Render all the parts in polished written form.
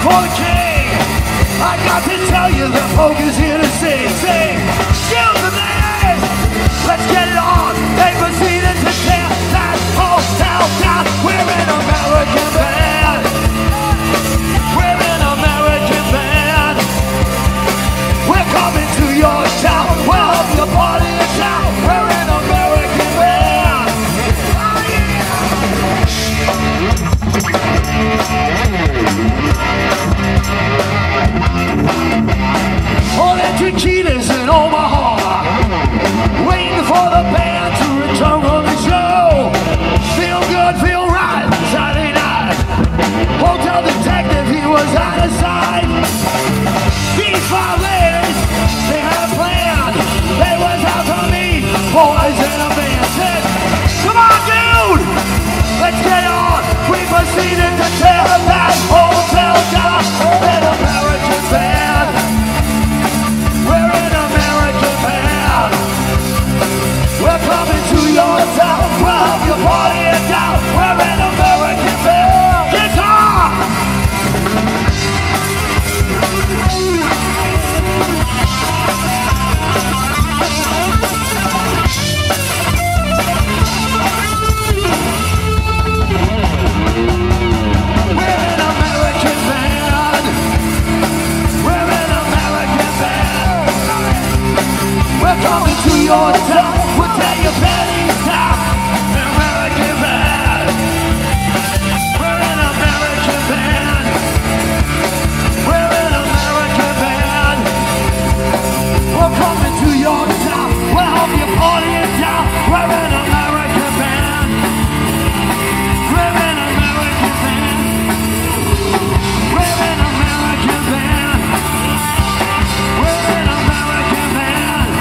for the king. I got to tell you that folk is here to sing. Sing, skills and ladies, let's get it on. They proceeded to tear that hotel down. We're an American band. We're an American band. We're coming to your town. We'll help you party in town. We're an American band. Oh, yeah. All that Chiquitas in Omaha, waiting for the band to return from the show. Feel good, feel right, Saturday night. Hotel detective, he was out of sight. These five ladies, they had a plan. They was out to meet boys in a band. Said, come on, dude, let's get on. We proceeded to tear that hotel down. An American band. We're an American band. We're coming to your town. We'll help you party it down. We're an American band. Guitar! We're coming to your town. We'll tell you pennies down. American band. We're an American band. We're an American band. We're coming to your town. We'll help you party it down. We're an American band. We're an American band. We're an American band. We're an American band.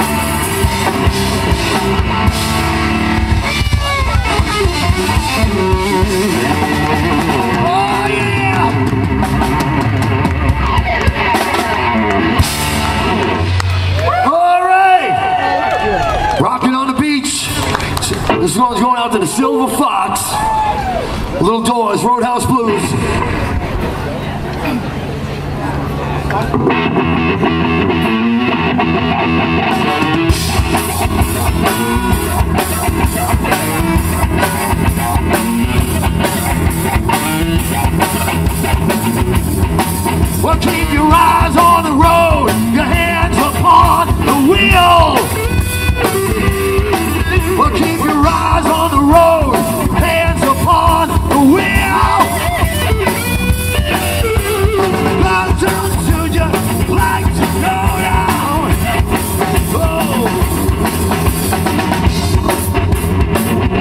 Oh yeah! All right! Rocking on the beach. This one's going out to the Silver Fox. Little Doors, Roadhouse Blues. Well, keep your eyes on the road, your hands upon the wheel. Well, keep your eyes on the road, hands upon the wheel. How should you like to go down? Oh.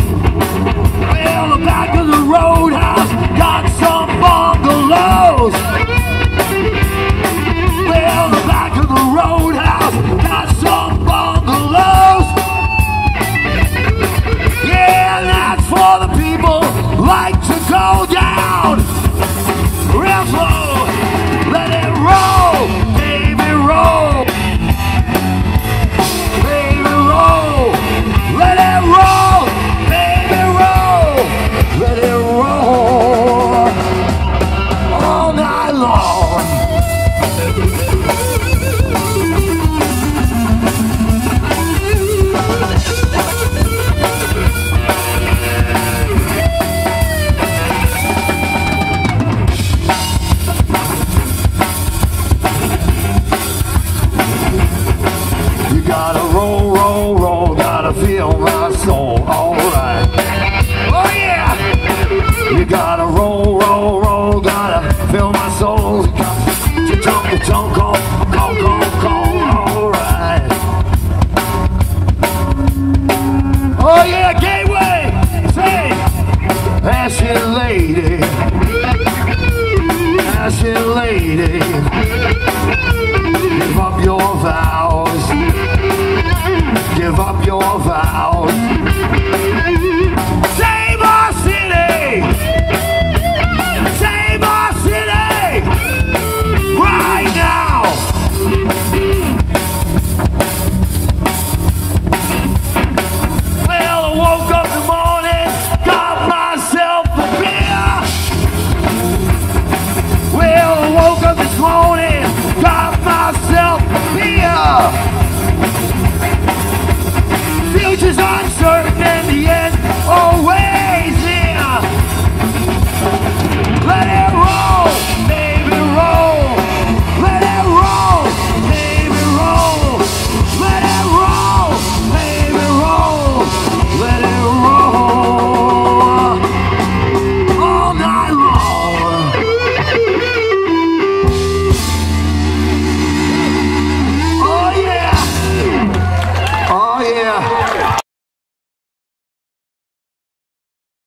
Yeah.